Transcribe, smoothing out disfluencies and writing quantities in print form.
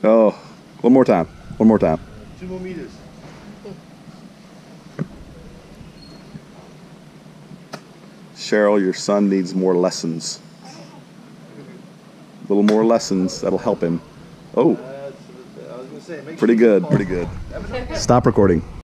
Oh, one more time. One more time. 2 more meters. Cheryl, your son needs more lessons. A little more lessons. That'll help him. Oh, I was gonna say, make pretty sure good, pretty good. Stop recording.